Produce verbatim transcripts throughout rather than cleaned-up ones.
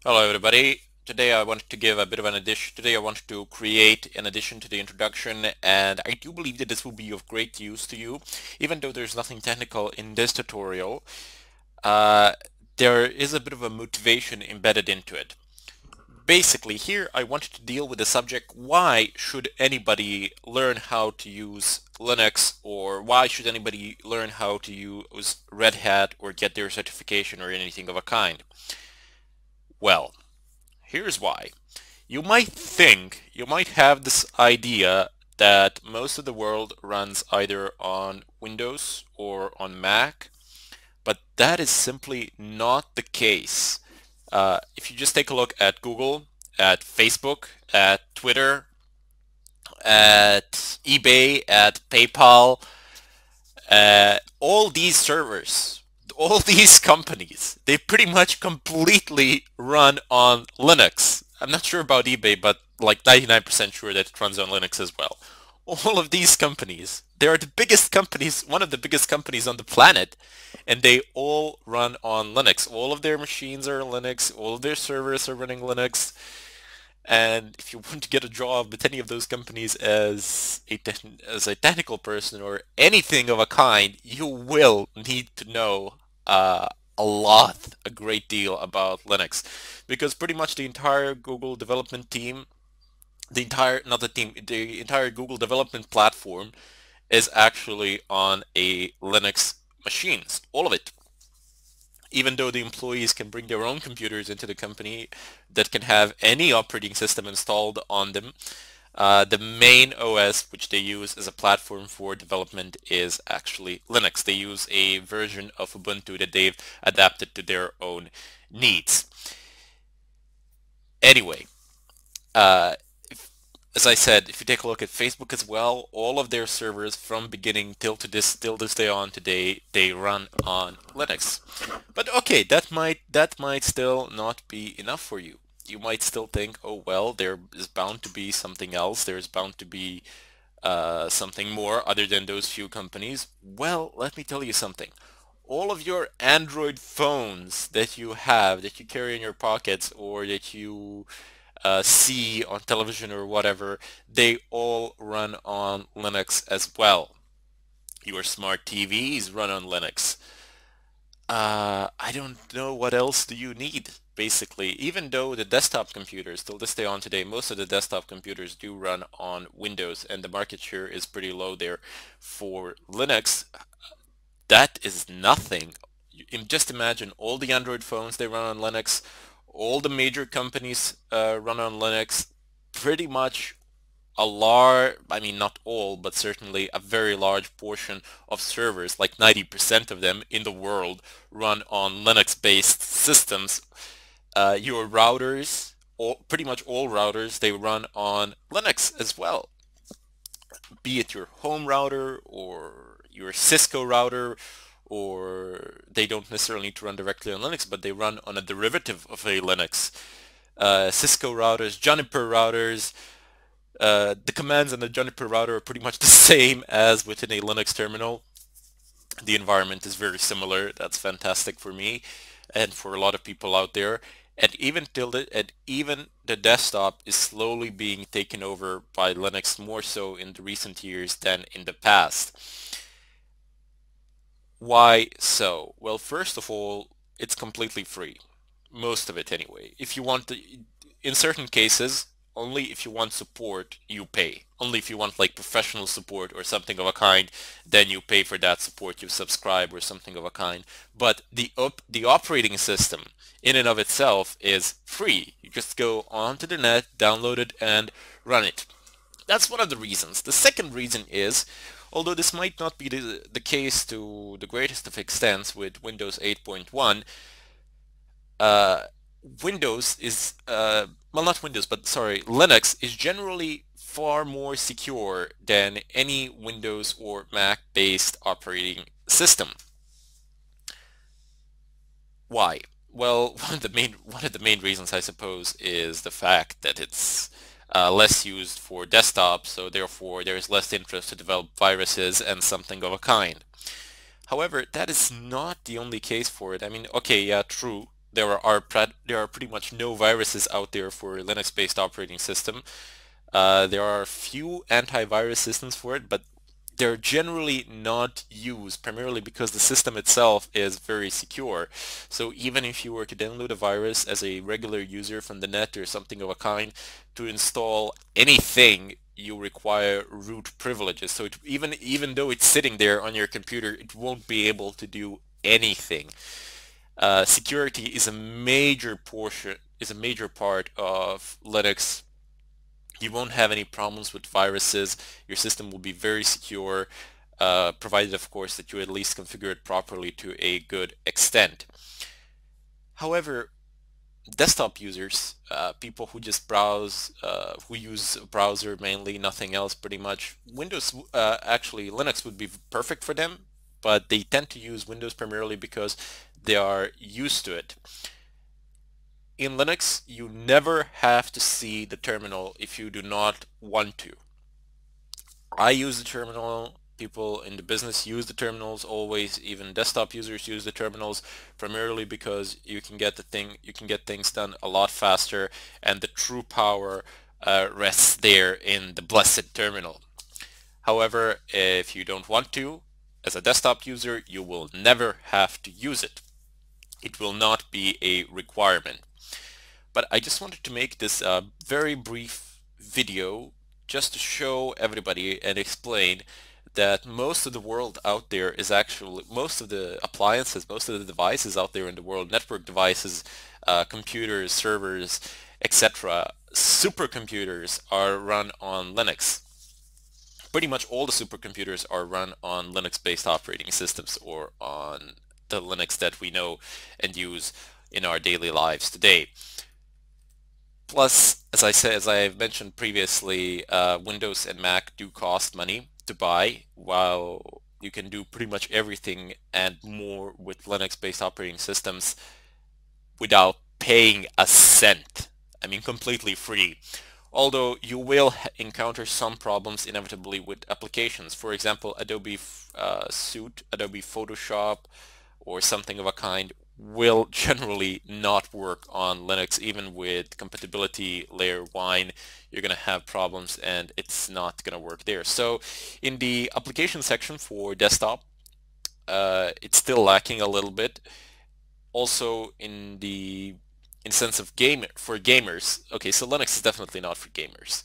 Hello everybody. Today I wanted to give a bit of an addition. Today I wanted to create an addition to the introduction, and I do believe that this will be of great use to you. Even though there's nothing technical in this tutorial, uh, there is a bit of a motivation embedded into it. Basically, here I wanted to deal with the subject, why should anybody learn how to use Linux, or why should anybody learn how to use Red Hat or get their certification or anything of a kind? Well, here's why. You might think, you might have this idea that most of the world runs either on Windows or on Mac, but that is simply not the case. Uh, if you just take a look at Google, at Facebook, at Twitter, at eBay, at PayPal, uh, all these servers, all these companies, they pretty much completely run on Linux. I'm not sure about eBay, but like ninety-nine percent sure that it runs on Linux as well. All of these companies, they are the biggest companies, one of the biggest companies on the planet, and they all run on Linux. All of their machines are Linux, all of their servers are running Linux. And if you want to get a job with any of those companies as a as a technical person or anything of a kind, you will need to know uh, a lot, a great deal about Linux, because pretty much the entire Google development team, the entire not the team, the entire Google development platform is actually on a Linux machines, all of it. Even though the employees can bring their own computers into the company that can have any operating system installed on them, uh, the main O S which they use as a platform for development is actually Linux. They use a version of Ubuntu that they've adapted to their own needs. Anyway, uh, as I said, if you take a look at Facebook as well, all of their servers from beginning till to this till this day on today, they run on Linux. But okay, that might that might still not be enough for you. You might still think, oh well, there is bound to be something else. There's bound to be uh, something more other than those few companies. Well, let me tell you something. All of your Android phones that you have, that you carry in your pockets, or that you uh, see on television or whatever, they all run on Linux as well. Your smart T Vs run on Linux. Uh, I don't know what else do you need, basically. Even though the desktop computers, till this day on today, most of the desktop computers do run on Windows, and the market share is pretty low there. For Linux, that is nothing. You, just imagine all the Android phones, they run on Linux. All the major companies uh, run on Linux. Pretty much a large, I mean not all, but certainly a very large portion of servers, like ninety percent of them in the world, run on Linux-based systems. Uh, your routers, all, pretty much all routers, they run on Linux as well. Be it your home router or your Cisco router, or they don't necessarily need to run directly on Linux, but they run on a derivative of a Linux. Uh, Cisco routers, Juniper routers, uh, the commands on the Juniper router are pretty much the same as within a Linux terminal. The environment is very similar. That's fantastic for me and for a lot of people out there. And even till the, and even the desktop is slowly being taken over by Linux, more so in the recent years than in the past. Why so? Well, first of all, it's completely free. Most of it anyway. If you want to, in certain cases, only if you want support, you pay. Only if you want like professional support or something of a kind, then you pay for that support. You subscribe or something of a kind. But the op the operating system in and of itself is free. You just go onto the net, download it, and run it. That's one of the reasons. The second reason is, although this might not be the, the case to the greatest of extents with Windows eight point one, uh, Windows is, uh, well, not Windows, but sorry, Linux is generally far more secure than any Windows or Mac-based operating system. Why? Well, one of the main one of the main reasons, I suppose, is the fact that it's uh, less used for desktop, so therefore there is less interest to develop viruses and something of a kind. However, that is not the only case for it. I mean, okay, yeah, true. there are pre- there are pretty much no viruses out there for Linux-based operating system. Uh, there are a few antivirus systems for it, but they're generally not used primarily because the system itself is very secure. So even if you were to download a virus as a regular user from the net or something of a kind, to install anything, you require root privileges. So it, even even though it's sitting there on your computer, it won't be able to do anything. Uh, security is a major portion, is a major part of Linux. You won't have any problems with viruses. Your system will be very secure, uh, provided, of course, that you at least configure it properly to a good extent. However, desktop users, uh, people who just browse, uh, who use a browser mainly, nothing else pretty much, Windows, uh, actually Linux would be perfect for them, but they tend to use Windows primarily because they are used to it. In Linux, you never have to see the terminal if you do not want to. I use the terminal. People in the business use the terminals always. Even desktop users use the terminals primarily because you can get the thing, you can get things done a lot faster, and the true power uh, rests there in the blessed terminal. However, if you don't want to, as a desktop user, you will never have to use it. It will not be a requirement. But I just wanted to make this uh, very brief video just to show everybody and explain that most of the world out there is actually, most of the appliances, most of the devices out there in the world, network devices, uh, computers, servers, et cetera, supercomputers are run on Linux. Pretty much all the supercomputers are run on Linux-based operating systems or on the Linux that we know and use in our daily lives today. Plus, as I said, as I mentioned previously, uh, Windows and Mac do cost money to buy, while you can do pretty much everything and more with Linux-based operating systems without paying a cent. I mean, completely free. Although you will encounter some problems inevitably with applications. For example, Adobe uh, Suite, Adobe Photoshop, or something of a kind will generally not work on Linux. Even with compatibility layer wine, you're going to have problems and it's not going to work there. So in the application section for desktop, uh, it's still lacking a little bit. Also in the in sense of game for gamers, okay, so Linux is definitely not for gamers.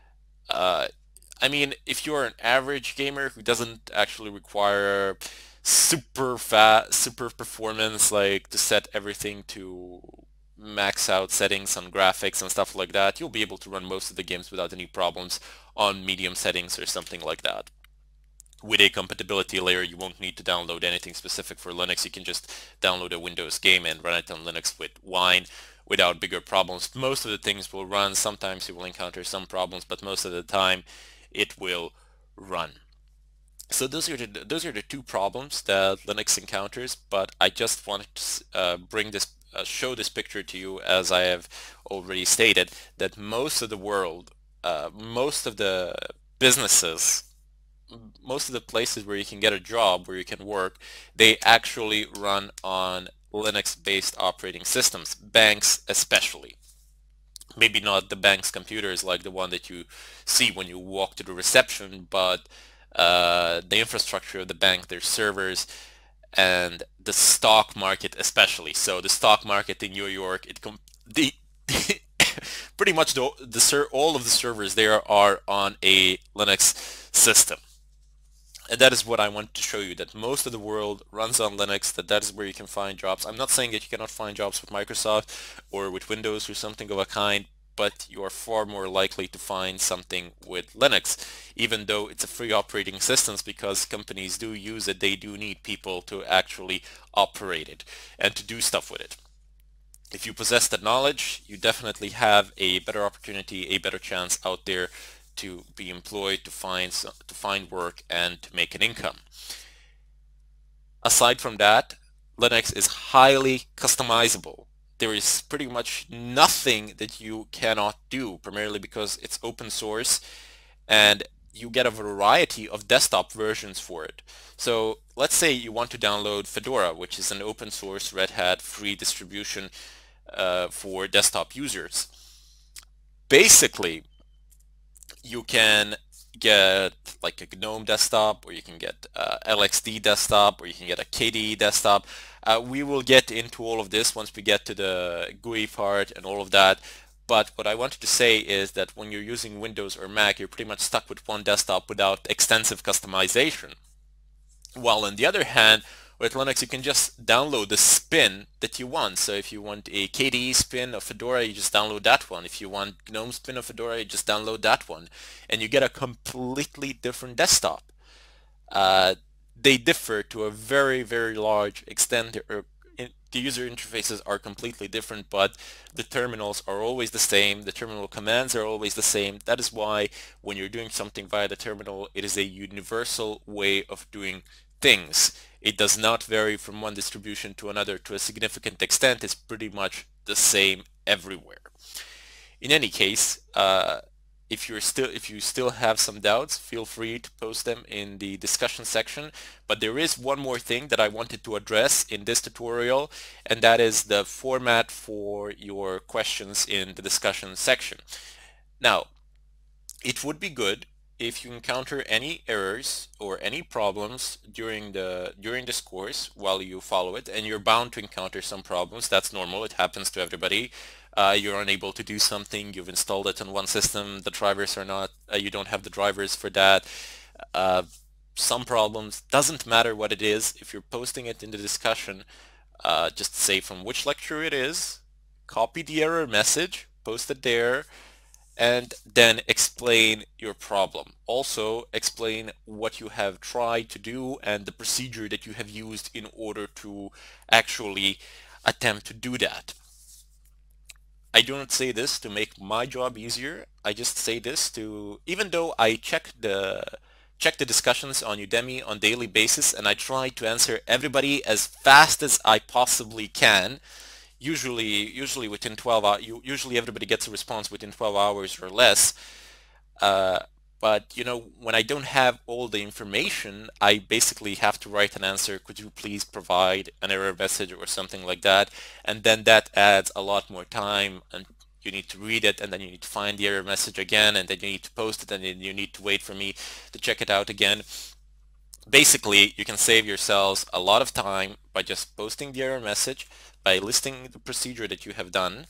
Uh, I mean, if you're an average gamer who doesn't actually require super fast, super performance, like to set everything to max out settings on graphics and stuff like that, you'll be able to run most of the games without any problems on medium settings or something like that. With a compatibility layer, you won't need to download anything specific for Linux. You can just download a Windows game and run it on Linux with Wine without bigger problems. Most of the things will run. Sometimes you will encounter some problems, but most of the time it will run. So those are the, those are the two problems that Linux encounters, but I just wanted to uh, bring this, uh, show this picture to you, as I have already stated, that most of the world, uh, most of the businesses, most of the places where you can get a job, where you can work, they actually run on Linux-based operating systems, banks especially. Maybe not the bank's computers like the one that you see when you walk to the reception, but uh, the infrastructure of the bank, their servers, and the stock market especially. So the stock market in New York, it com the pretty much the, the ser all of the servers there are on a Linux system. And that is what I want to show you, that most of the world runs on Linux, that that is where you can find jobs. I'm not saying that you cannot find jobs with Microsoft or with Windows or something of a kind, but you are far more likely to find something with Linux, even though it's a free operating system, because companies do use it. They do need people to actually operate it and to do stuff with it. If you possess that knowledge, you definitely have a better opportunity, a better chance out there to be employed, to find to find work, and to make an income. Aside from that, Linux is highly customizable. There is pretty much nothing that you cannot do, primarily because it's open source, and you get a variety of desktop versions for it. So let's say you want to download Fedora, which is an open source Red Hat free distribution uh, for desktop users. Basically, you can get like a GNOME desktop, or you can get uh, L X D desktop, or you can get a K D E desktop. Uh, we will get into all of this once we get to the G U I part and all of that. But what I wanted to say is that when you're using Windows or Mac, you're pretty much stuck with one desktop without extensive customization. While on the other hand, with Linux, you can just download the spin that you want. So if you want a K D E spin of Fedora, you just download that one. If you want GNOME spin of Fedora, you just download that one. And you get a completely different desktop. Uh, they differ to a very, very large extent. Or in, the user interfaces are completely different, but the terminals are always the same. The terminal commands are always the same. That is why when you're doing something via the terminal, it is a universal way of doing things. It does not vary from one distribution to another to a significant extent. It's pretty much the same everywhere. In any case, uh, if you're still if you still have some doubts, feel free to post them in the discussion section. But there is one more thing that I wanted to address in this tutorial, and that is the format for your questions in the discussion section. Now, it would be good if you encounter any errors or any problems during the during this course while you follow it, and you're bound to encounter some problems. That's normal. It happens to everybody. Uh, you're unable to do something. You've installed it on one system. The drivers are not. Uh, you don't have the drivers for that. Uh, some problems. Doesn't matter what it is. If you're posting it in the discussion, uh, just say from which lecture it is. Copy the error message. Post it there, and then explain your problem. Also explain what you have tried to do and the procedure that you have used in order to actually attempt to do that. I do not say this to make my job easier. I just say this to, even though I check the check the discussions on Udemy on daily basis, and I try to answer everybody as fast as I possibly can, usually usually within twelve hours. Usually everybody gets a response within twelve hours or less. Uh, but you know, when I don't have all the information, I basically have to write an answer. Could you please provide an error message or something like that? And then that adds a lot more time, and you need to read it, and then you need to find the error message again, and then you need to post it, and then you need to wait for me to check it out again. Basically, you can save yourselves a lot of time by just posting the error message, by listing the procedure that you have done,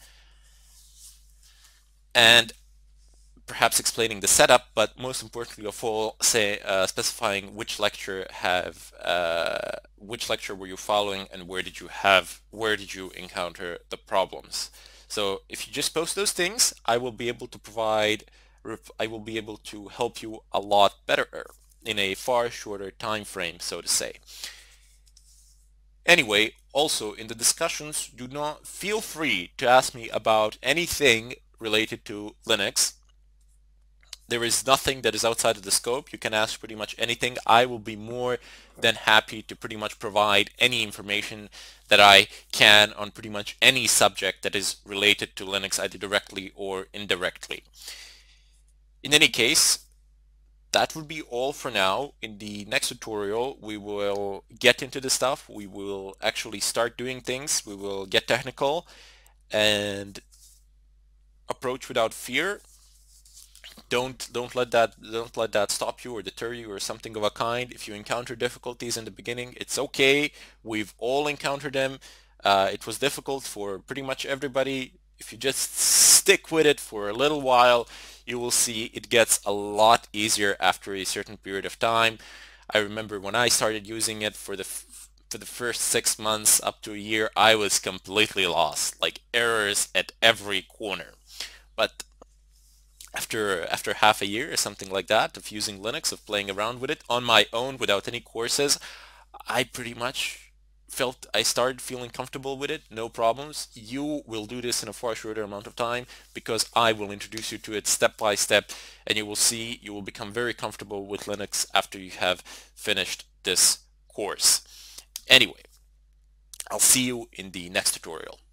and perhaps explaining the setup, but most importantly of all, say uh, specifying which lecture have uh, which lecture were you following, and where did you have where did you encounter the problems. So if you just post those things, I will be able to provide I will be able to help you a lot better in a far shorter time frame, so to say. Anyway, also in the discussions, do not feel free to ask me about anything related to Linux. There is nothing that is outside of the scope. You can ask pretty much anything. I will be more than happy to pretty much provide any information that I can on pretty much any subject that is related to Linux, either directly or indirectly. In any case, that would be all for now. In the next tutorial, we will get into the stuff. We will actually start doing things. We will get technical and approach without fear. Don't don't let that don't let that stop you or deter you or something of a kind. If you encounter difficulties in the beginning, it's okay. We've all encountered them. Uh, it was difficult for pretty much everybody. If you just stick with it for a little while, you will see it gets a lot easier after a certain period of time. I remember when I started using it for the for the first six months up to a year, I was completely lost, like errors at every corner. But after after half a year or something like that of using Linux, of playing around with it on my own without any courses, I pretty much felt I started feeling comfortable with it, no problems. You will do this in a far shorter amount of time because I will introduce you to it step by step, and you will see you will become very comfortable with Linux after you have finished this course. Anyway, I'll see you in the next tutorial.